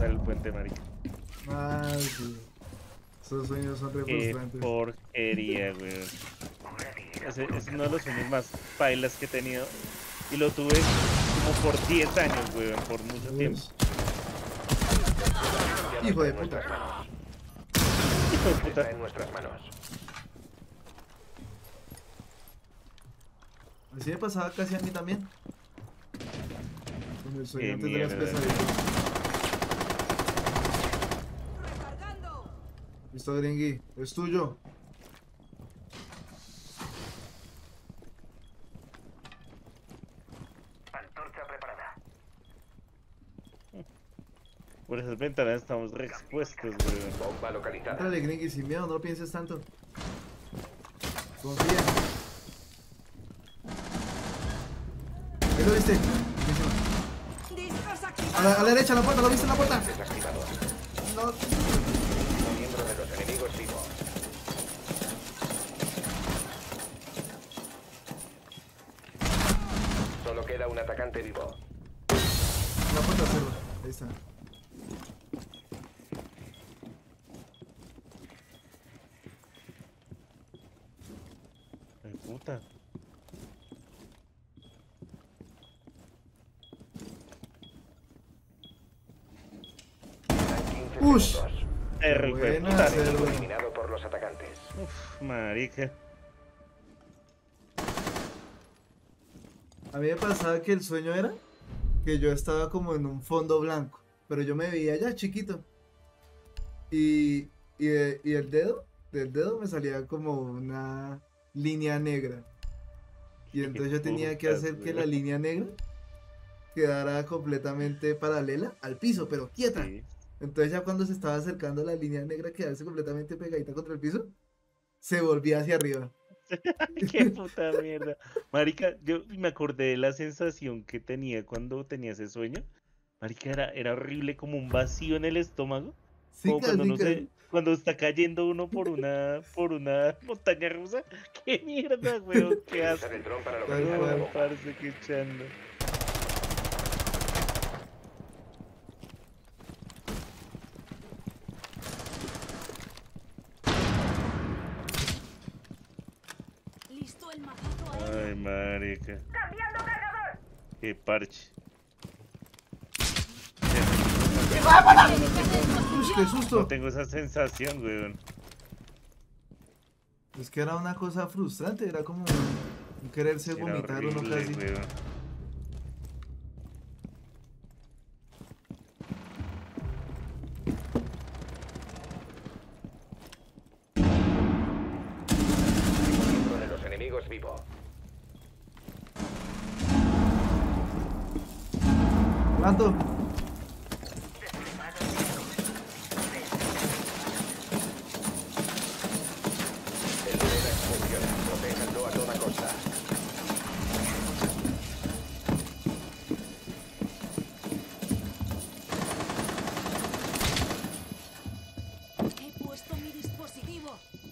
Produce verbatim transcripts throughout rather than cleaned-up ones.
saltar el puente, marica. Ay, sí. Esos sueños son re Qué frustrantes. porquería, weón. Ese es uno de los sueños más pailas que he tenido. Y lo tuve como por diez años, weón, por mucho Uy. tiempo. Hijo de puta. Hijo de Está puta. en nuestras manos. Así me pasaba casi a mí también. Con el sueño Qué antes de las mierda. pesadillas. Listo, Gringui. Es tuyo. Antorcha preparada. Por esas ventanas estamos re expuestos, weón. Bomba localizada. Entrale, Gringui, sin miedo, no lo pienses tanto. Confía. ¿Qué lo viste? A la, a la derecha, a la puerta, ¿lo viste en la puerta? Desactivado. No. Miembro de los enemigos vivo. Solo queda un atacante vivo. La puerta cerró. Ahí está. Ay, puta. Quedan quince Ush. segundos. Perro, hijo de Buena, puta. cerdo. Eliminado por los atacantes. Uf, marica. A mí me pasaba que el sueño era que yo estaba como en un fondo blanco, pero yo me veía ya chiquito. Y, y, de- y el dedo, del dedo me salía como una línea negra. Y Qué entonces yo tenía que putas, hacer que weón. la línea negra quedara completamente paralela al piso, pero quieta. Sí. Entonces ya cuando se estaba acercando la línea negra a quedarse completamente pegadita contra el piso, se volvía hacia arriba. Qué puta mierda. Marica, yo me acordé de la sensación que tenía cuando tenía ese sueño. Marica, era, era horrible, como un vacío en el estómago. Sí, Como cuando uno casi, se, cuando está cayendo uno por una, por una montaña rusa. Qué mierda, weón, qué asco. Usar el dron para Tal localizar la cual. bomba. Parce, qué chando. Listo el mazazo aéreo. Ay, marica. Qué parche. Uy, qué No susto. tengo esa sensación, weón. Es que era una cosa frustrante, era como un quererse Era vomitar uno horrible, casi. weón. Miembro de los enemigos vivo. Levanto. El T-Rex funciona. Protéjanlo a toda costa. He puesto mi dispositivo.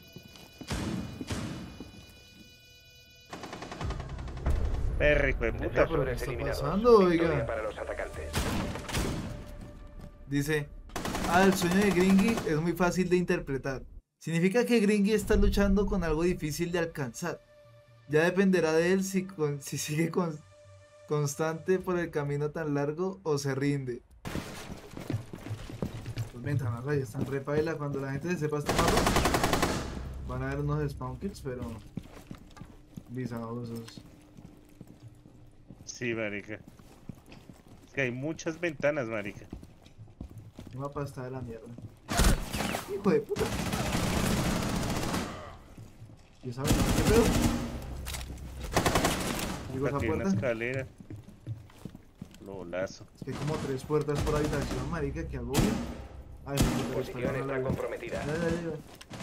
Perro, hijo de puta. pero ¿qué Defensores está eliminados. pasando, Victoria oiga? para los atacantes. Dice, ah, el sueño de Gringy es muy fácil de interpretar. Significa que Gringy está luchando con algo difícil de alcanzar. Ya dependerá de él si, con- si sigue con- constante por el camino tan largo o se rinde. Pues ventanas ahí están re paila. Cuando la gente se sepa este mapa, van a haber unos spawn kills, pero visajosos. Sí, marica. Es que hay muchas ventanas, marica. El mapa está de la mierda. Hijo de puta. ¿Y sabes qué pedo? Digo, esa Aquí hay una puerta. escalera. Lo lazo. Es que hay como tres puertas por habitación, marica, que agobio. Ay, no, pero Posición espera, no está la veo. comprometida. Ya, ya, ya.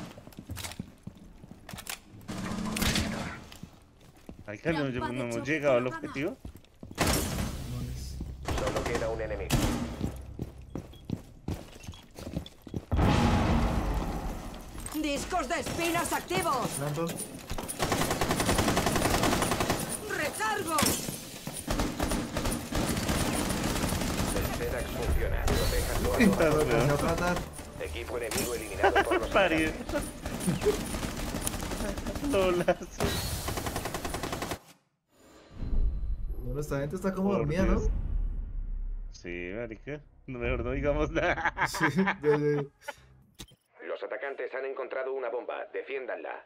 Marica, no, Trampa de no hemos choque llegado al colocada. objetivo. No es- Solo queda un enemigo. ¡Discos de espinas activos! ¿Tanto? ¡Recargo! El T-Rex funciona. Protéjanlo a Uy, toda lo alcancé a velocidad. aplanar. Equipo enemigo eliminado por los Parido. atacantes. Lolazo. Bueno, esta gente está como Por dormida, ¿no? Dios. Sí, marica. No, mejor no digamos nada. Sí, ya sé. Los atacantes han encontrado una bomba. Defiéndanla.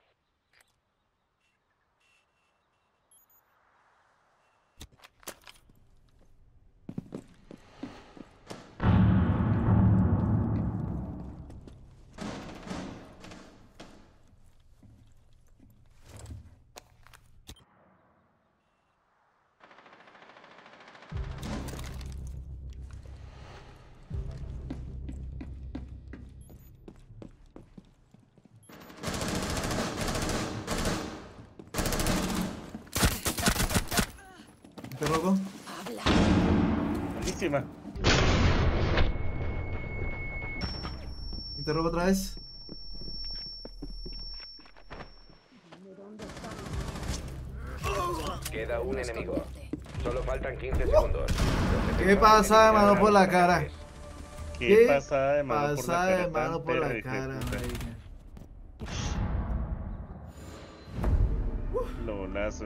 ¿Te rogo? Habla. Buenísima. ¿Te rogo otra vez? Queda un enemigo. Solo faltan quince segundos. Los ¿Qué efectos pasa de eliminarán mano a por los la cara? atacantes. Qué, ¿Qué pasada de mano por la Pasada cara. de tan mano por la perra, hijo de cara, puta. marica. Lolazo.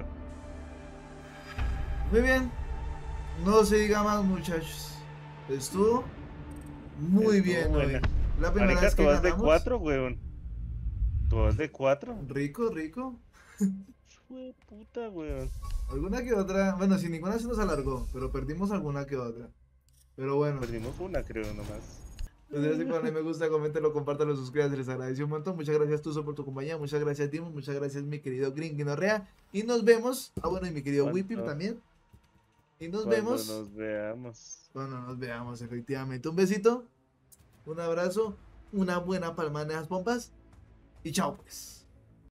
Muy bien. No se diga más, muchachos. Estuvo muy Estuvo bien buena. hoy. La primera Marica, vez que tú vas de ganamos. cuatro, weón. Tú vas de cuatro. Rico, rico. Fue puta, weón. Alguna que otra. Bueno, si ninguna se nos alargó, pero perdimos alguna que otra. Pero bueno. Perdimos una, creo, nomás. Pues gracias por darle me gusta, coméntenlo, compártanlo, suscríbanse, les agradeció un montón. Muchas gracias Tuzo por tu compañía, muchas gracias Timo, muchas gracias mi querido Green Guinorrea. Y nos vemos. Ah, bueno, y mi querido ¿Cuándo? Whippy también. Y nos Cuando vemos. nos veamos. Cuando nos veamos, efectivamente. Un besito, un abrazo, una buena palma en esas pompas. Y chao pues.